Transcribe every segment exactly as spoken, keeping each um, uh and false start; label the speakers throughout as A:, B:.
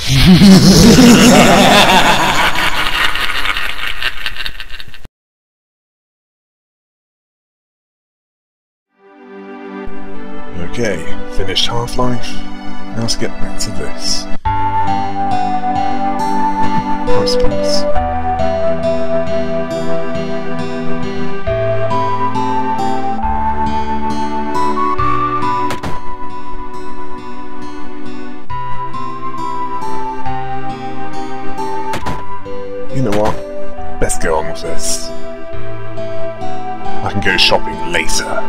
A: Okay, finished Half-Life. Now let's get back to this. I suppose. You know what? Let's go on with this. I can go shopping later.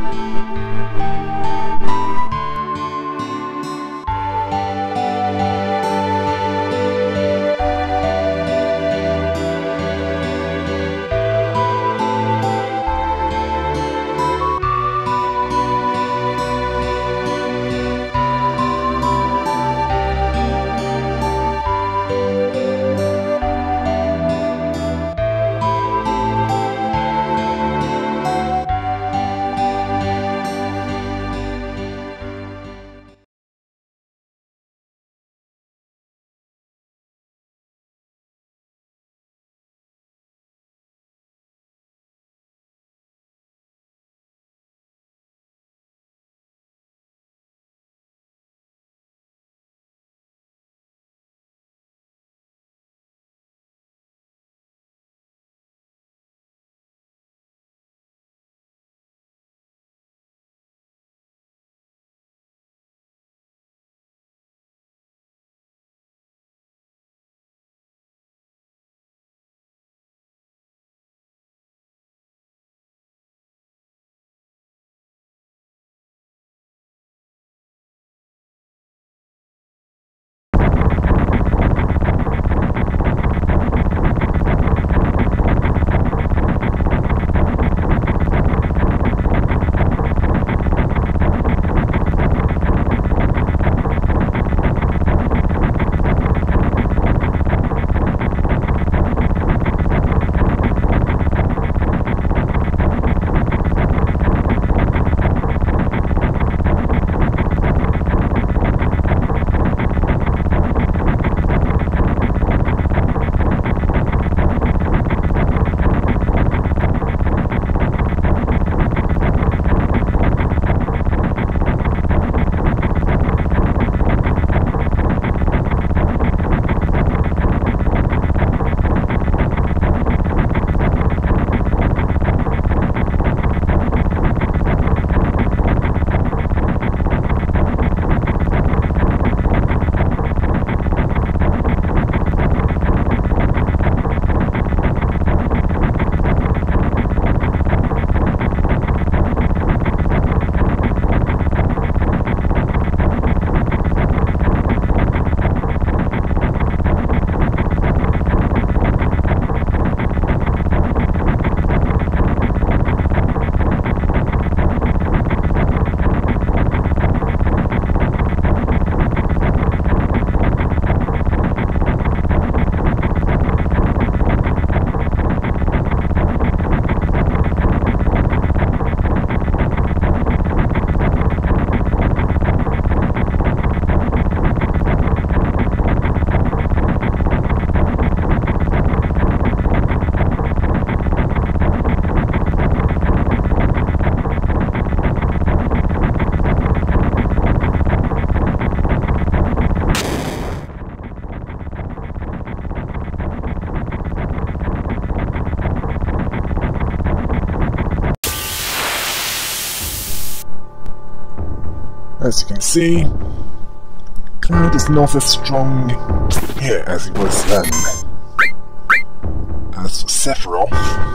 A: As you can see, Cloud is not as strong here as he was then. As for Sephiroth,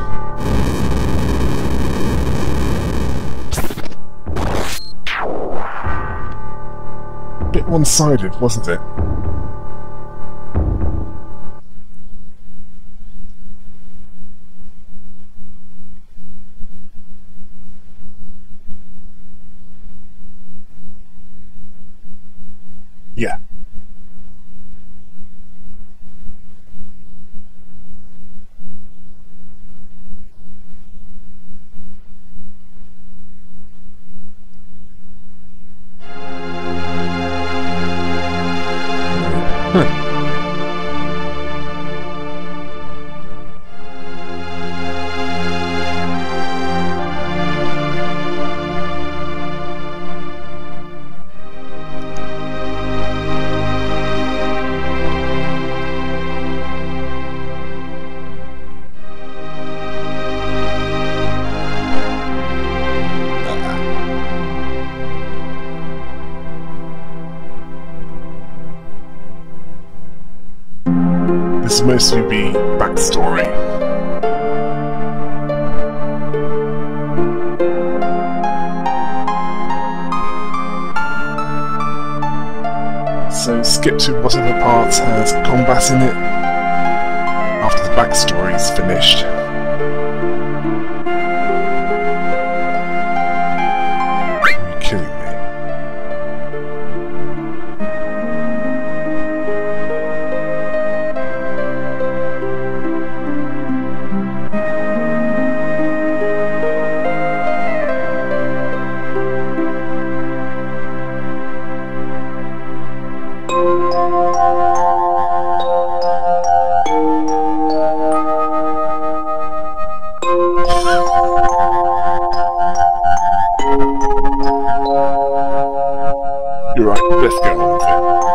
A: a bit one-sided, wasn't it? Yeah. Huh. this will mostly be backstory. So skip to whatever part has combat in it after the backstory is finished. Are you kidding me? You're right, let's get on with it.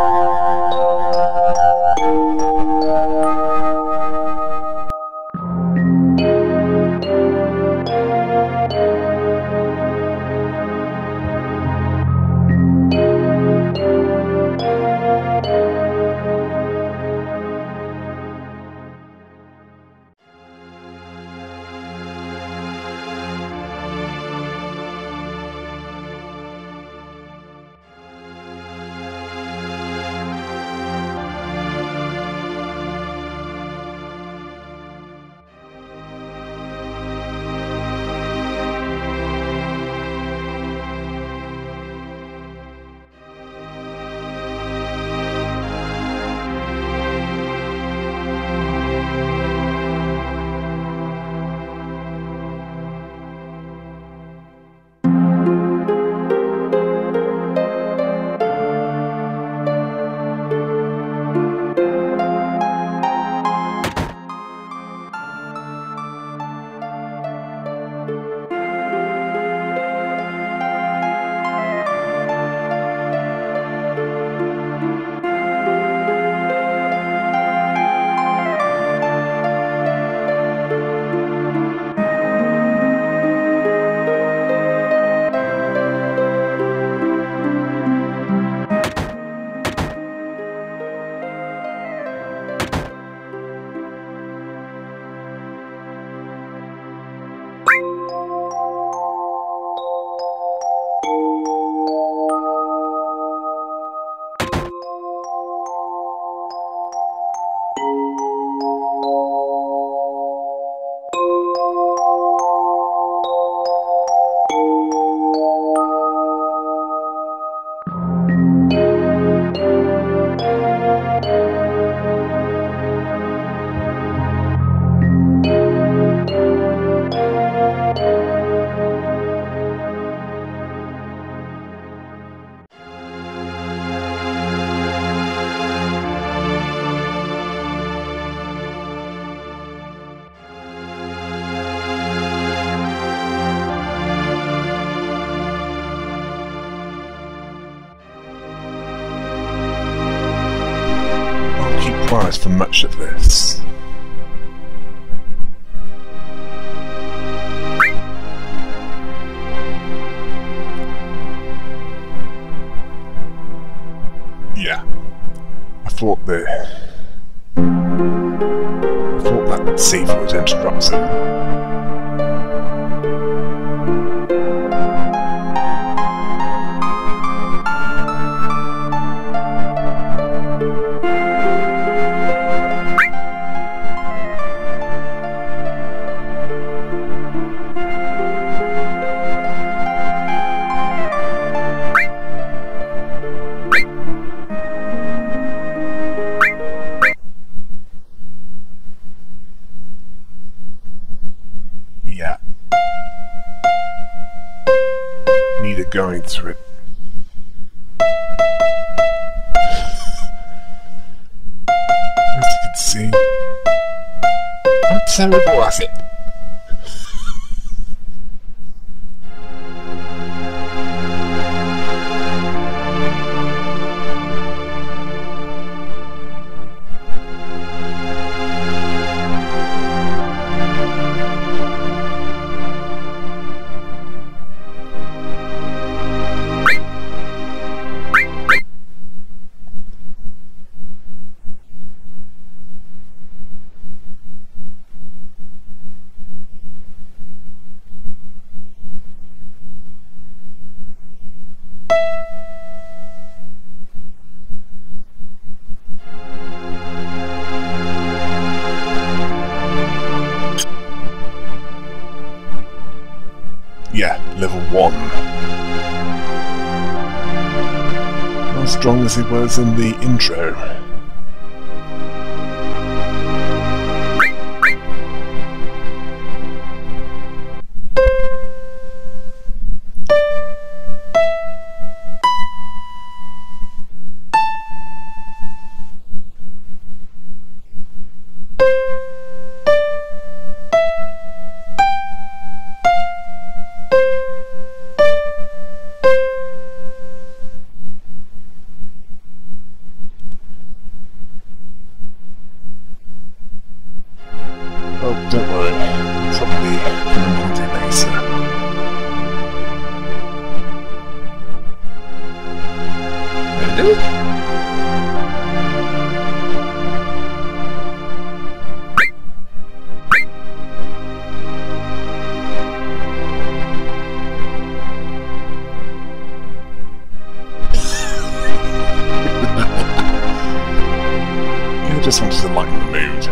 A: Prize for much of this. Yeah, I thought that I thought that save would interrupt it. Yeah. Neither going through it. As you can see, I'm terrible at it. as he was in the intro. Oh, don't worry. Probably remember it later. There it is. I just wanted to lighten the mood.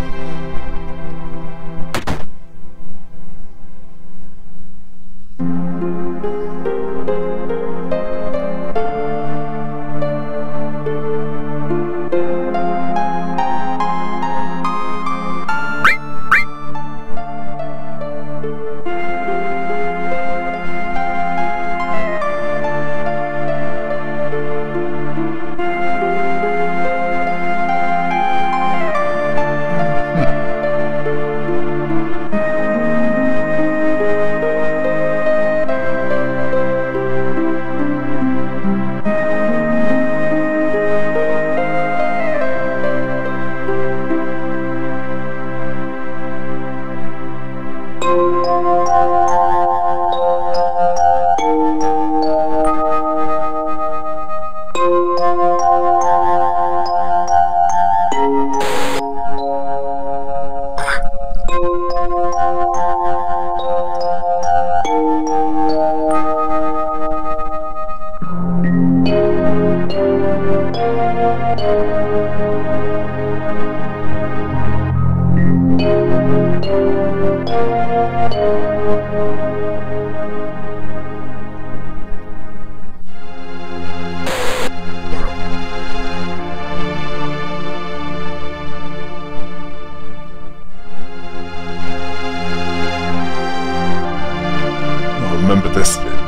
A: Remember this bit.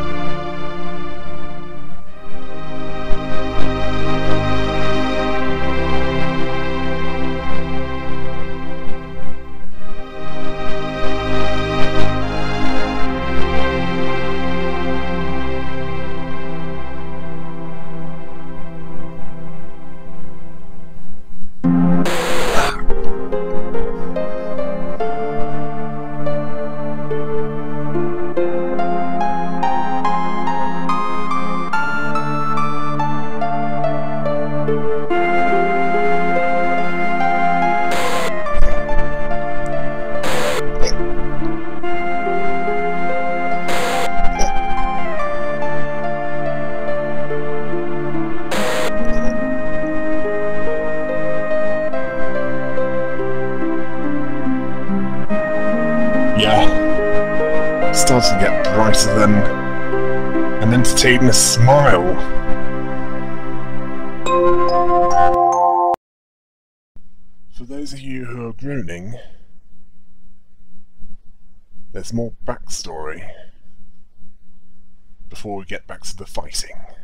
A: Yeah, starts to get brighter than an entertaining smile. For those of you who are groaning, there's more backstory before we get back to the fighting.